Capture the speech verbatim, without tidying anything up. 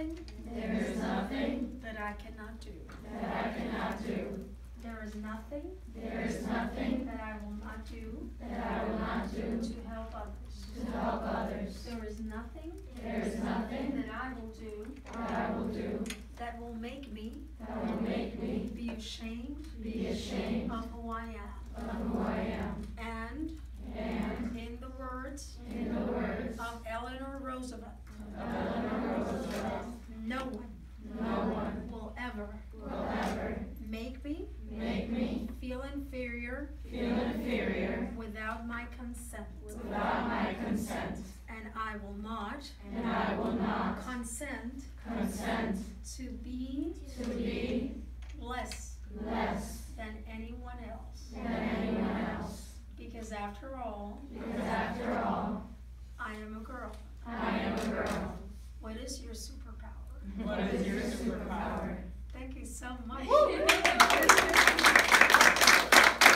nothing There is nothing that I cannot do. that I cannot do. There is nothing There is nothing that I will not do that I will not do to help others. to help others. There is nothing There is nothing that I will do that I will do that will make me that will make me be ashamed be ashamed of who I am. of who I am. And And in the words in the words of Eleanor Roosevelt, of Eleanor Roosevelt, no one no one will ever will ever make me make me feel inferior feel inferior without my consent. without my consent. And I will not And I will not consent consent to be to be less less than anyone else. than anyone else. Because after all, Because after all, I am a girl. I am a girl. What is your superpower? What is your superpower? Thank you so much.